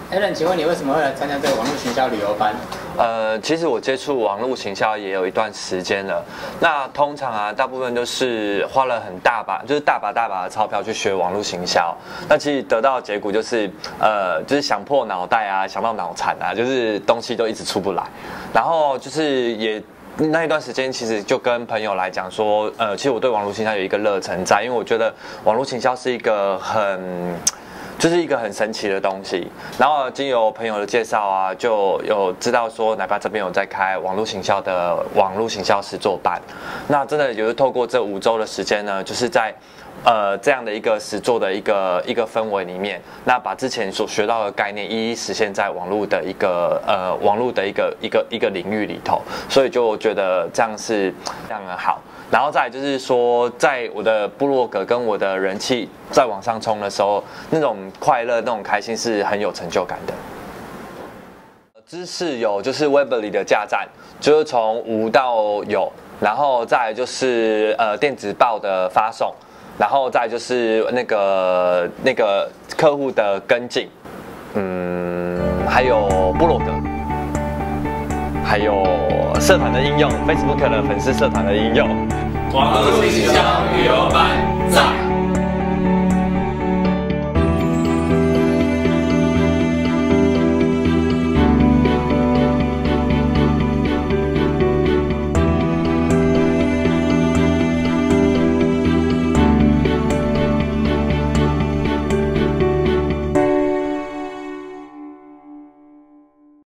Alan，请问你为什么会来参加这个网络行销旅游班？ 其实我接触网络行销也有一段时间了。那通常啊，大部分都是花了很大把，就是大把的钞票去学网络行销。那其实得到的结果就是，就是想破脑袋啊，想到脑残啊，就是东西都一直出不来。然后就是也。那一段时间，其实就跟朋友来讲说，其实我对网络行销有一个热忱在，因为我觉得网络行销是一个就是一个很神奇的东西。然后经由朋友的介绍啊，就有知道说奶爸这边有在开网络行销的网络行销实作班。那真的就是透过这5周的时间呢，就是在这样的一个实作的一个氛围里面，那把之前所学到的概念一一实现在网络的一个领域里头，所以就觉得这样是非常的好。然后再来就是说，在我的部落格跟我的人气在往上冲的时候，那种快乐、那种开心是很有成就感的。知识有就是 Webly 的架站，就是从无到有，然后再来就是电子报的发送。然后再就是那个客户的跟进，还有部落格，还有社团的应用 ，Facebook 的粉丝社团的应用， 网络行销旅游班在。